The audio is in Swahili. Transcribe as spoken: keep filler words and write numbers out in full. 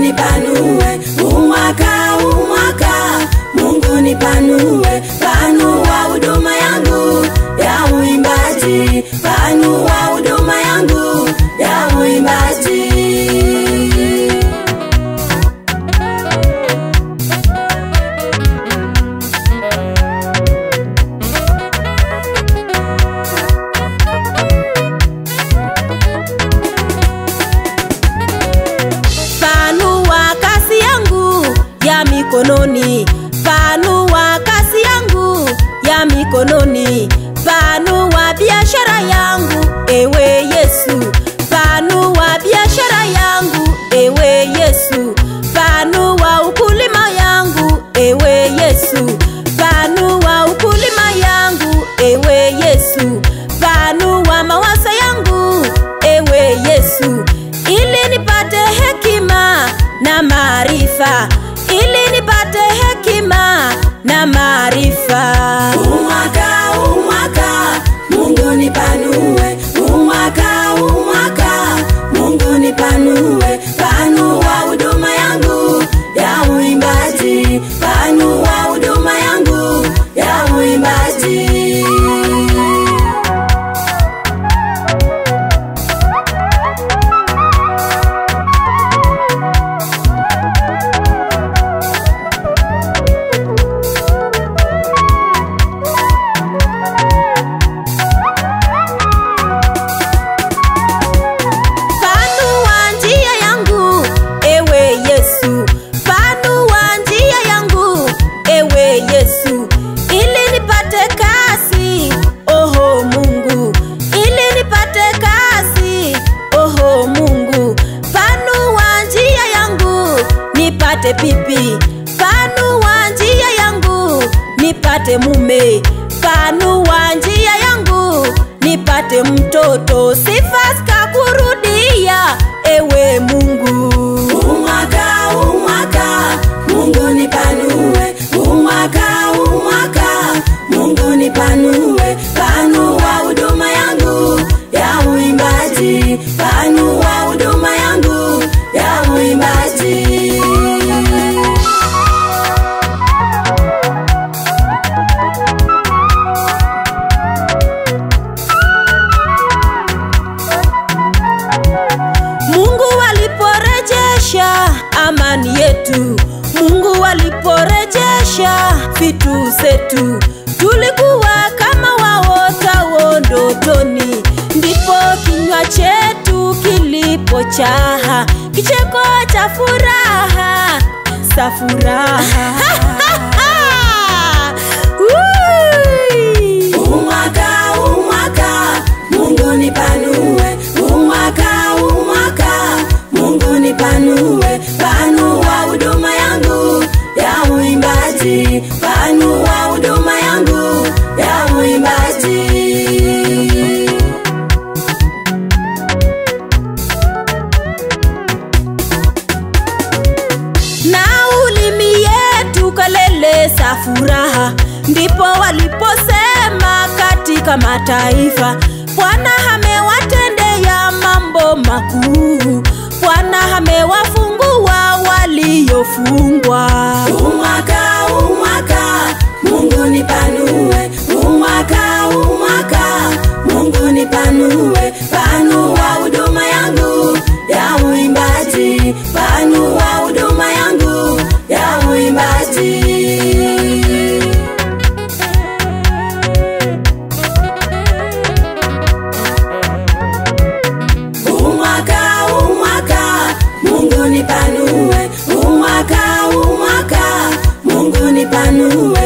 nipanue, umwaka umwaka, Mungu nipanue, panua huduma yangu ya uimbaji, panua huduma yangu ya uimbaji. Mikononi, panua kazi yangu ya mikononi, panua biashara yangu ewe Yesu, panua biashara yangu ewe Yesu, panua ukulima yangu ewe Yesu, panua ukulima yangu ewe Yesu, panua mawazo yangu ewe Yesu, ili nipate hekima na maarifa, ili nipate hekima na maarifa. Umwaka umwaka, Mungu nipanue, umwaka umwaka, Mungu nipanue, panua huduma yangu ya uimbaji, panua huduma yangu ya uimbaji. Nipate pipi, panua njia yangu, nipate mume, panua njia yangu, nipate mtoto, sifa zikakurudia ewe Mungu. Umwaka umwaka, Mungu nipanue, umwaka umwaka, Mungu nipanue, panua huduma yangu ya uimbaji, panua huduma yangu ya uimbaji. Amani yetu, Mungu aliporejesha vitu zetu, tulikuwa kama waota ndotoni, ndipo kinywa chetu kilipochaha, kicheko cha furaha, sa furaha. Umwaka umwaka, Mungu nipanue, umwaka umwaka, Mungu nipanue, panua huduma yangu ya uimbaji, panua huduma yangu ya uimbaji. Na ulimi yetu kaleleza furaha, ndipo waliposema katika mataifa, Bwana amewatendea mambo makuu, Bwana amewafungua waliofungwa. Umwaka umwaka, Mungu nipanue, umwaka umwaka, Mungu nipanue, panua huduma yangu ya uimbaji, panua huduma yangu ya uimbaji. Nipanue, umwaka umwaka, Mungu nipanue,